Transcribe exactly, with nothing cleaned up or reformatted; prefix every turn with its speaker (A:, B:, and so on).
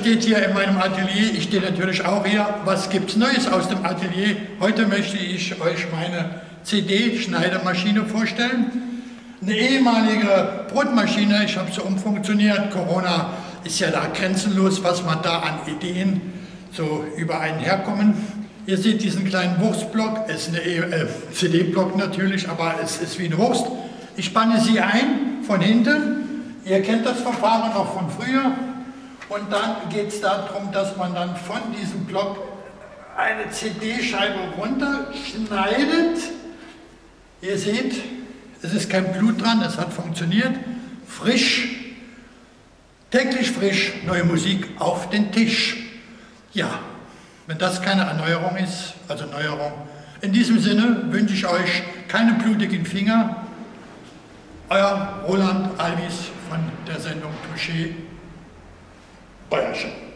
A: steht hier in meinem Atelier, ich stehe natürlich auch hier, was gibt's Neues aus dem Atelier? Heute möchte ich euch meine C D-Schneidemaschine vorstellen. Eine ehemalige Brotmaschine, ich habe sie umfunktioniert. Corona ist ja da grenzenlos, was man da an Ideen so über einen herkommen. Ihr seht diesen kleinen Wurstblock, es ist ein äh, C D-Block natürlich, aber es ist wie eine Wurst. Ich spanne sie ein von hinten, ihr kennt das Verfahren noch von früher. Und dann geht es darum, dass man dann von diesem Block eine C D-Scheibe runterschneidet. Ihr seht, es ist kein Blut dran, es hat funktioniert. Frisch, täglich frisch, neue Musik auf den Tisch. Ja, wenn das keine Erneuerung ist, also Neuerung. In diesem Sinne wünsche ich euch keine blutigen Finger. Euer Roland Alvis von der Sendung Touché. Bäuerchen.